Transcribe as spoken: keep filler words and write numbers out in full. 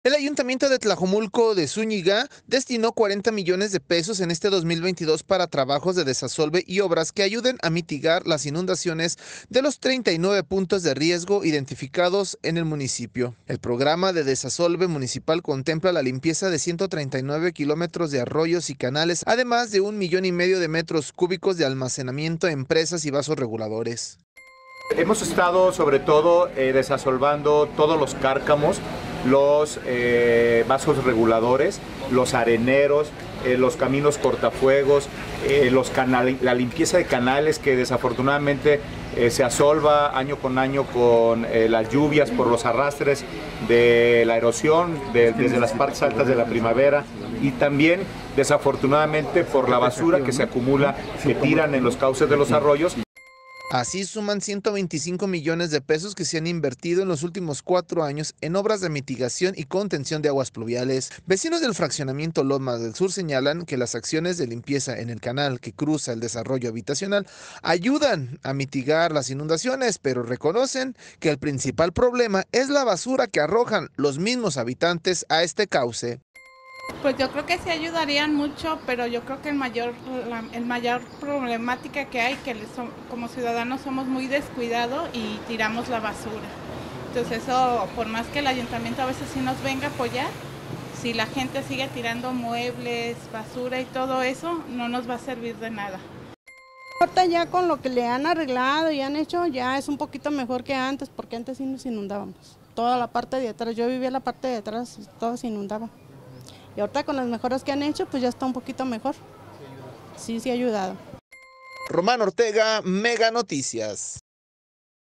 El Ayuntamiento de Tlajomulco de Zúñiga destinó cuarenta millones de pesos en este dos mil veintidós para trabajos de desasolve y obras que ayuden a mitigar las inundaciones de los treinta y nueve puntos de riesgo identificados en el municipio. El programa de desasolve municipal contempla la limpieza de ciento treinta y nueve kilómetros de arroyos y canales, además de un millón y medio de metros cúbicos de almacenamiento en presas y vasos reguladores. Hemos estado sobre todo eh, desasolvando todos los cárcamos, los eh, vasos reguladores, los areneros, eh, los caminos cortafuegos, eh, los canales, la limpieza de canales que desafortunadamente eh, se asolva año con año con eh, las lluvias por los arrastres de la erosión de, desde las partes altas de la primavera, y también desafortunadamente por la basura que se acumula, que tiran en los cauces de los arroyos. Así suman ciento veinticinco millones de pesos que se han invertido en los últimos cuatro años en obras de mitigación y contención de aguas pluviales. Vecinos del fraccionamiento Lomas del Sur señalan que las acciones de limpieza en el canal que cruza el desarrollo habitacional ayudan a mitigar las inundaciones, pero reconocen que el principal problema es la basura que arrojan los mismos habitantes a este cauce. Pues yo creo que sí ayudarían mucho, pero yo creo que el mayor, la el mayor problemática que hay, que como ciudadanos somos muy descuidados y tiramos la basura. Entonces eso, por más que el ayuntamiento a veces sí nos venga a apoyar, si la gente sigue tirando muebles, basura y todo eso, no nos va a servir de nada. Ahorita ya con lo que le han arreglado y han hecho, ya es un poquito mejor que antes, porque antes sí nos inundábamos. Toda la parte de atrás, yo vivía en la parte de atrás, todo se inundaba. Y ahorita con las mejoras que han hecho, pues ya está un poquito mejor. Sí, sí ha ayudado. Román Ortega, Mega Noticias.